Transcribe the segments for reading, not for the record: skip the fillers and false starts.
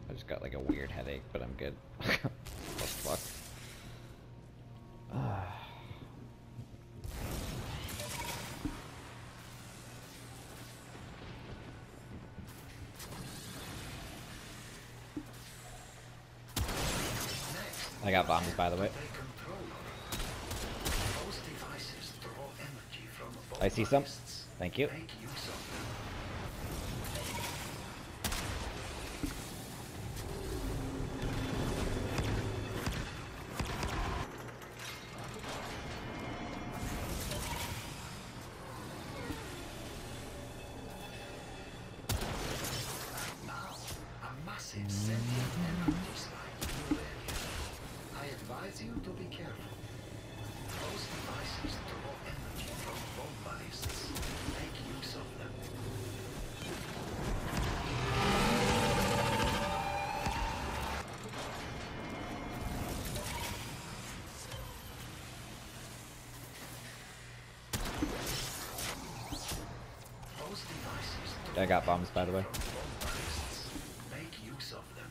I just got like a weird headache, but I'm good. What the fuck? I got bombs, by the way. I see some. Thank you. You to be careful. Those devices draw energy from bomb ballists. Make use of them. Those devices I got bombs, by the way. make use of them.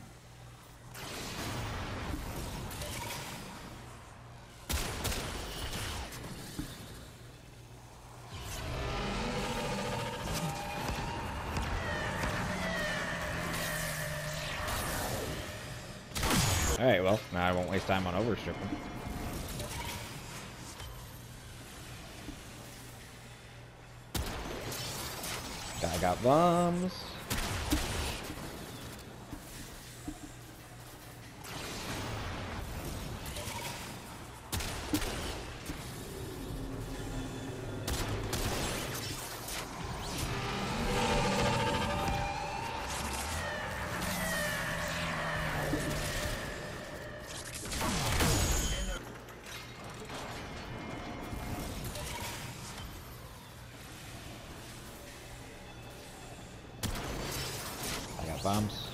Alright, well, now I won't waste time on overstripping. I got bombs. Bombs.